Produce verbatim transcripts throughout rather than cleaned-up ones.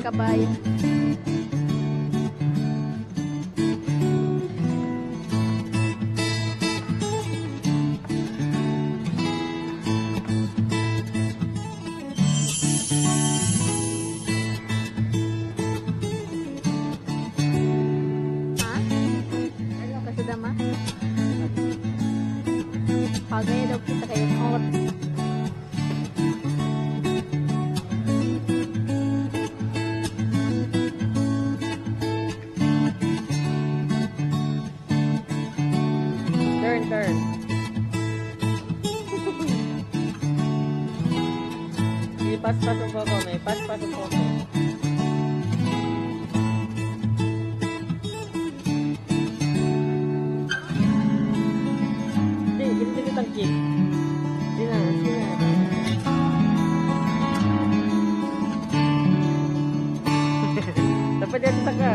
kabayo. Pagaya daw kita kayo kot. Turn, turn. Ipas-pas ang poko, may pas-pas ang poko. Tangkip. Sina, sina. Dapat yan taka.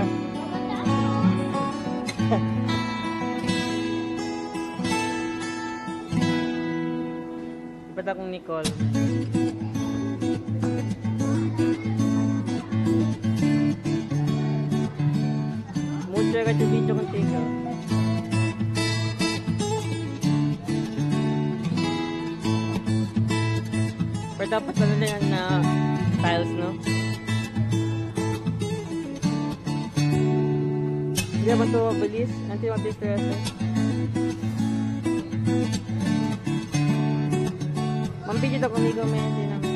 Dapat akong Nicole. Mucho ka video contigo. Pero dapat ano lang yan na tiles, no? Hindi naman ito mabilis. Hindi mabilis pero ito. Mampigit ako, Nico, may hindi naman.